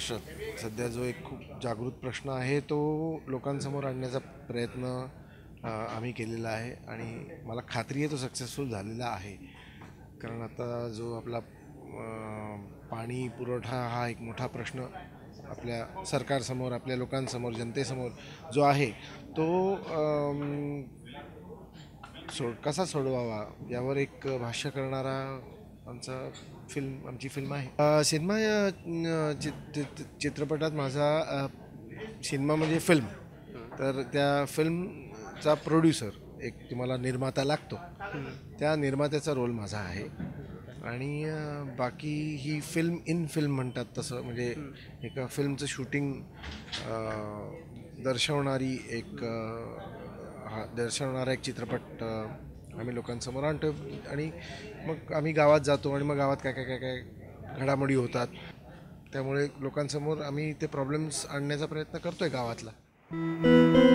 महाराष्ट्रात सध्या जो एक खूप जागृत प्रश्न आहे तो लोकांसमोर आणण्याचा प्रयत्न आम्ही केलेला आहे आणि मला खात्री आहे तो सक्सेसफुल झालेला आहे. कारण आता जो आपला पाणी पुरवठा हा एक मोठा प्रश्न आपल्या सरकारसमोर, आपल्या लोकांसमोर, जनतेसमोर जो आहे तो कसा सोडवावा यावर एक भाष्य करणारा आमची फिल्म आहे. सिनेमा या चित्रपटात माझा सिनेमा म्हणजे फिल्म, तर त्या फिल्मचा प्रोड्युसर एक तुम्हाला निर्माता लागतो, त्या निर्मात्याचा रोल माझा आहे. आणि बाकी ही फिल्म म्हणतात तसं, म्हणजे एका फिल्मचं शूटिंग दर्शवणारा एक चित्रपट आम्ही लोकांसमोर आणतो आणि मग आम्ही गावात जातो आणि मग गावात काय काय काय काय घडामोडी होतात, त्यामुळे लोकांसमोर आम्ही ते प्रॉब्लेम्स आणण्याचा प्रयत्न करतोय गावातला.